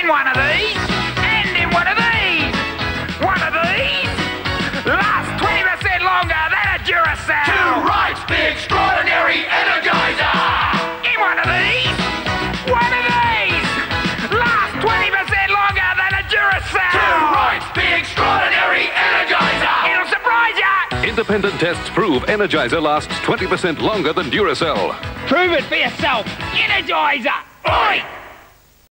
In one of these, and in one of these. One of these lasts 20% longer than a Duracell. To right, the extraordinary Energizer. In one of these lasts 20% longer than a Duracell. To right, the extraordinary Energizer. It'll surprise ya. Independent tests prove Energizer lasts 20% longer than Duracell. Prove it for yourself. Energizer. Oi!